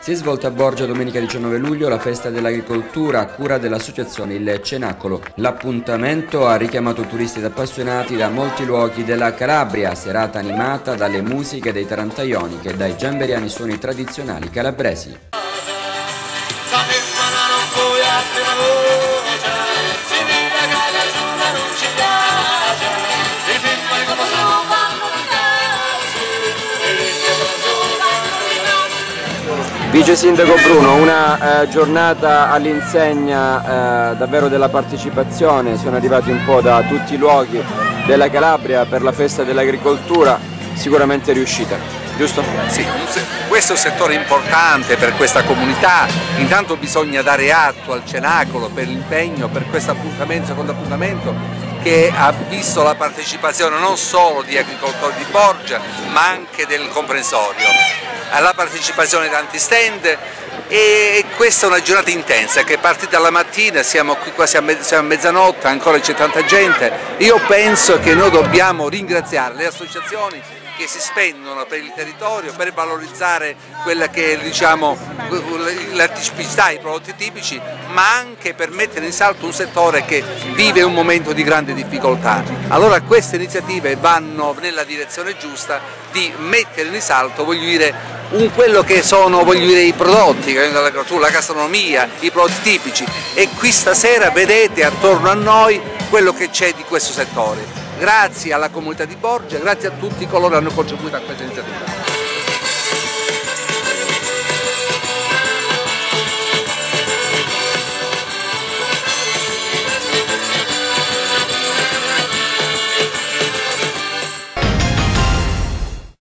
Si è svolta a Borgia domenica 19 luglio la festa dell'agricoltura a cura dell'associazione Il Cenacolo. L'appuntamento ha richiamato turisti ed appassionati da molti luoghi della Calabria, serata animata dalle musiche dei tarantaioni e dai giamberiani suoni tradizionali calabresi. Vice Sindaco Bruno, una giornata all'insegna davvero della partecipazione, sono arrivati un po' da tutti i luoghi della Calabria per la festa dell'agricoltura, sicuramente riuscita, giusto? Sì, questo è un settore importante per questa comunità, intanto bisogna dare atto al Cenacolo per l'impegno, per questo appuntamento, secondo appuntamento, che ha visto la partecipazione non solo di agricoltori di Borgia ma anche del comprensorio. Alla partecipazione di tanti stand e questa è una giornata intensa che è partita la mattina, siamo qui quasi a mezzanotte, ancora c'è tanta gente. Io penso che noi dobbiamo ringraziare le associazioni che si spendono per il territorio, per valorizzare quella che è, diciamo, la tipicità, i prodotti tipici, ma anche per mettere in salto un settore che vive un momento di grande difficoltà. Allora queste iniziative vanno nella direzione giusta di mettere in risalto, voglio dire, quello che sono, i prodotti, la gastronomia, i prodotti tipici, e qui stasera vedete attorno a noi quello che c'è di questo settore. Grazie alla comunità di Borgia, grazie a tutti coloro che hanno contribuito a questa iniziativa.